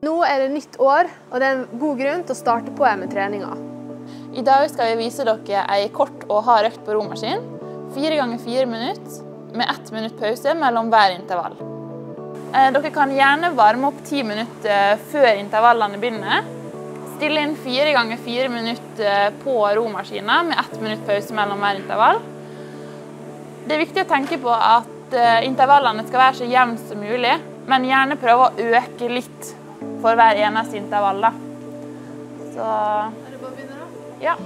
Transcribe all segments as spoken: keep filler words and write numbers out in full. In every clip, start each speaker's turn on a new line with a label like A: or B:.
A: Nå er det nytt år, og det er en god grunn til å starte på med treninga.
B: I dag skal vi vise dere en kort og hard økt på romaskin, fire ganger fire minutter, med ett minutt pause mellom hver intervall. Dere kan gjerne varme opp ti minutter før intervallene begynner. Stille inn fire ganger fire minutter på romaskinen med ett minutt pause mellom hver intervall. Det er viktig å tenke på at intervallene skal være så jevnt som mulig, men gjerne prøve å øke litt for hver eneste intervall. Da. Så...
A: Er det bare å begynne da?
B: Ja.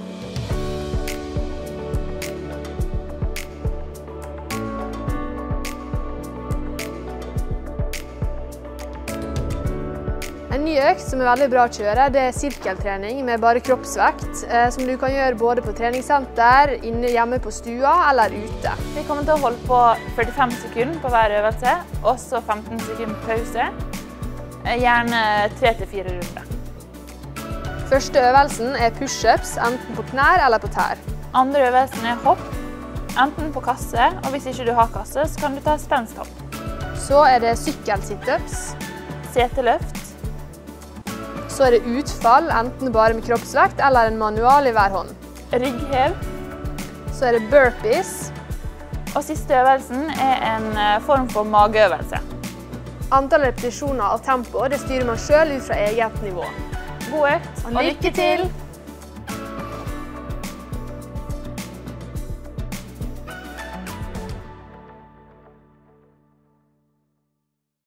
A: En ny økt som er veldig bra å kjøre, det er sirkeltrening med bare kroppsvekt, eh, som du kan gjøre både på treningssenter, inne hjemme på stua eller ute.
B: Vi kommer til å holde på førtifem sekunder på hver øvelse, og så femten sekunder pause. Gjerne tre til fire runder.
A: Første øvelsen er push-ups, enten på knær eller på tær.
B: Andre øvelsen er hopp, enten på kasse, og hvis ikke du har kasse, så kan du ta spensthopp.
A: Så er det sykkel-sit-ups.
B: Seteløft.
A: Så er det utfall, enten bare med kroppsvekt eller en manual i hver hånd.
B: Rygghev.
A: Så er det burpees.
B: Og siste øvelsen er en form for mageøvelse.
A: Antall repetisjoner og tempo det styrer man selv ut fra eget nivå.
B: God økt, og lykke til!